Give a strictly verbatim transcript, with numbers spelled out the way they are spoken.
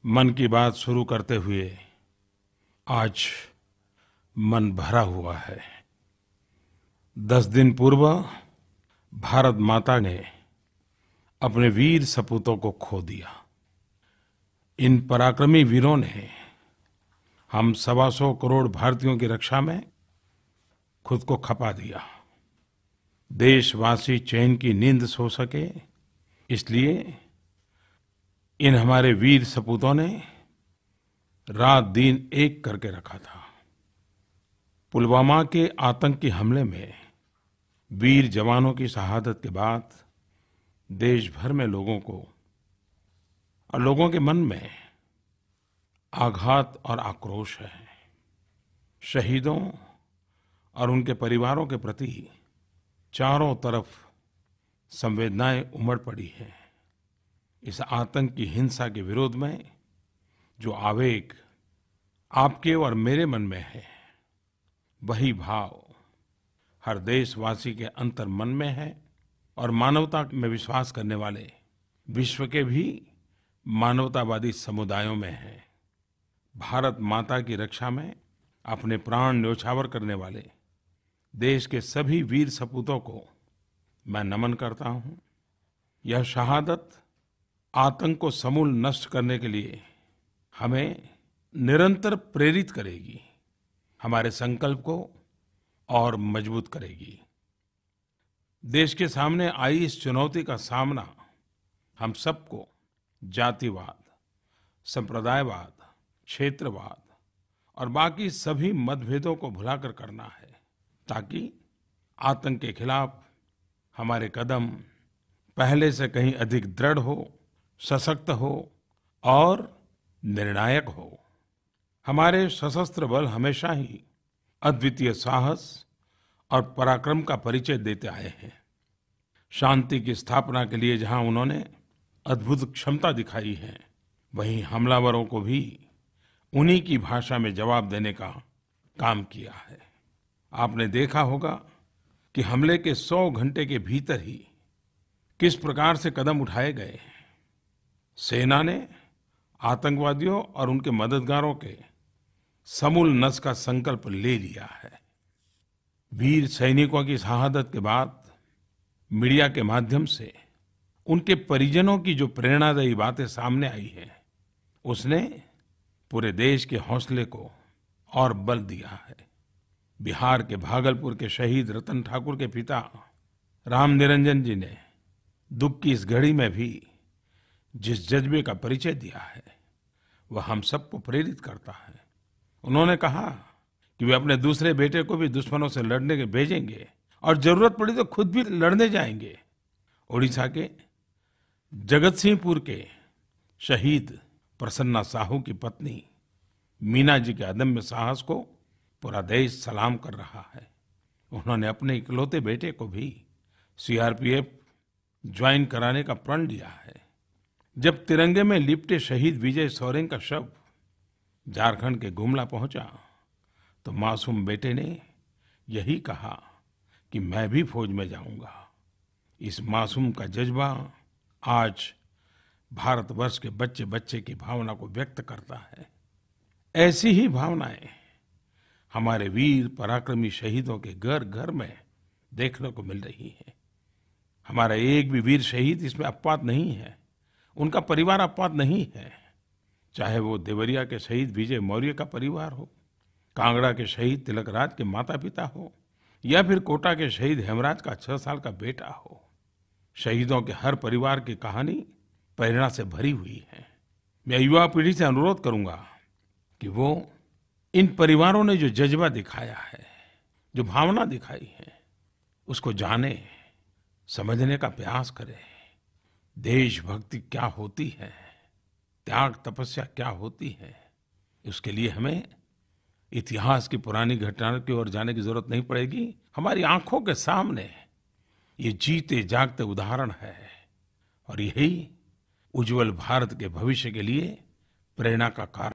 मन की बात शुरू करते हुए आज मन भरा हुआ है। दस दिन पूर्व भारत माता ने अपने वीर सपूतों को खो दिया। इन पराक्रमी वीरों ने हम सवा सौ करोड़ भारतीयों की रक्षा में खुद को खपा दिया। देशवासी चैन की नींद सो सके, इसलिए इन हमारे वीर सपूतों ने रात दिन एक करके रखा था। पुलवामा के आतंकी हमले में वीर जवानों की शहादत के बाद देश भर में लोगों को और लोगों के मन में आघात और आक्रोश है। शहीदों और उनके परिवारों के प्रति चारों तरफ संवेदनाएं उमड़ पड़ी हैं। इस आतंक की हिंसा के विरोध में जो आवेग आपके और मेरे मन में है, वही भाव हर देशवासी के अंतर मन में है और मानवता में विश्वास करने वाले विश्व के भी मानवतावादी समुदायों में है। भारत माता की रक्षा में अपने प्राण न्योछावर करने वाले देश के सभी वीर सपूतों को मैं नमन करता हूं। यह शहादत आतंक को समूल नष्ट करने के लिए हमें निरंतर प्रेरित करेगी, हमारे संकल्प को और मजबूत करेगी। देश के सामने आई इस चुनौती का सामना हम सबको जातिवाद, संप्रदायवाद, क्षेत्रवाद और बाकी सभी मतभेदों को भुलाकर करना है, ताकि आतंक के खिलाफ हमारे कदम पहले से कहीं अधिक दृढ़ हो, सशक्त हो और निर्णायक हो। हमारे सशस्त्र बल हमेशा ही अद्वितीय साहस और पराक्रम का परिचय देते आए हैं। शांति की स्थापना के लिए जहां उन्होंने अद्भुत क्षमता दिखाई है, वहीं हमलावरों को भी उन्हीं की भाषा में जवाब देने का काम किया है। आपने देखा होगा कि हमले के सौ घंटे के भीतर ही किस प्रकार से कदम उठाए गए। सेना ने आतंकवादियों और उनके मददगारों के समूल नष्ट का संकल्प ले लिया है। वीर सैनिकों की शहादत के बाद मीडिया के माध्यम से उनके परिजनों की जो प्रेरणादायी बातें सामने आई हैं, उसने पूरे देश के हौसले को और बल दिया है। बिहार के भागलपुर के शहीद रतन ठाकुर के पिता राम निरंजन जी ने दुख की इस घड़ी में भी जिस जज्बे का परिचय दिया है, वह हम सबको प्रेरित करता है। उन्होंने कहा कि वे अपने दूसरे बेटे को भी दुश्मनों से लड़ने के भेजेंगे और जरूरत पड़ी तो खुद भी लड़ने जाएंगे। ओडिशा के जगत सिंहपुर के शहीद प्रसन्ना साहू की पत्नी मीना जी के अदम्य साहस को पूरा देश सलाम कर रहा है। उन्होंने अपने इकलौते बेटे को भी सीआरपीएफ ज्वाइन कराने का प्रण लिया है। जब तिरंगे में लिपटे शहीद विजय सोरेन का शव झारखंड के गुमला पहुंचा, तो मासूम बेटे ने यही कहा कि मैं भी फौज में जाऊंगा। इस मासूम का जज्बा आज भारतवर्ष के बच्चे बच्चे की भावना को व्यक्त करता है। ऐसी ही भावनाएं हमारे वीर पराक्रमी शहीदों के घर घर में देखने को मिल रही है। हमारा एक भी वीर शहीद इसमें अपवाद नहीं है, उनका परिवार अपवाद नहीं है। चाहे वो देवरिया के शहीद विजय मौर्य का परिवार हो, कांगड़ा के शहीद तिलकराज के माता पिता हो, या फिर कोटा के शहीद हेमराज का छह साल का बेटा हो। शहीदों के हर परिवार की कहानी प्रेरणा से भरी हुई है। मैं युवा पीढ़ी से अनुरोध करूंगा कि वो इन परिवारों ने जो जज्बा दिखाया है, जो भावना दिखाई है, उसको जाने, समझने का प्रयास करें। देशभक्ति क्या होती है, त्याग तपस्या क्या होती है, उसके लिए हमें इतिहास की पुरानी घटनाओं की ओर जाने की जरूरत नहीं पड़ेगी। हमारी आंखों के सामने ये जीते जागते उदाहरण है और यही उज्जवल भारत के भविष्य के लिए प्रेरणा का कारण